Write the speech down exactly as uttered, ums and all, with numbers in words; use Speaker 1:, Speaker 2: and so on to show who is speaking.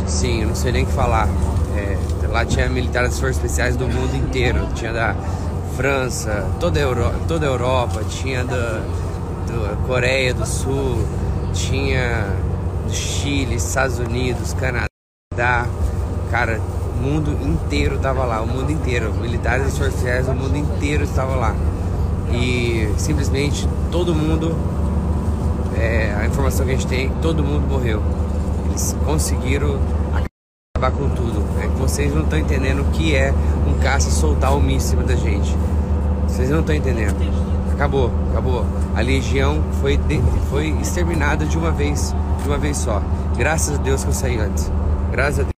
Speaker 1: Sim, eu não sei nem o que falar. É, lá tinha militares das forças especiais do mundo inteiro. Tinha da França, toda a Europa, toda a Europa, tinha da, da Coreia do Sul, tinha do Chile, Estados Unidos, Canadá. Cara, o mundo inteiro tava lá, o mundo inteiro. Militares das forças especiais do mundo inteiro estava lá. E simplesmente todo mundo, é, a informação que a gente tem, todo mundo morreu. Eles conseguiram acabar com tudo. É que vocês não estão entendendo o que é um caça soltar um míssil em cima da gente. Vocês não estão entendendo. Acabou, acabou. A legião foi, de, foi exterminada de uma vez, de uma vez só. Graças a Deus que eu saí antes. Graças a Deus.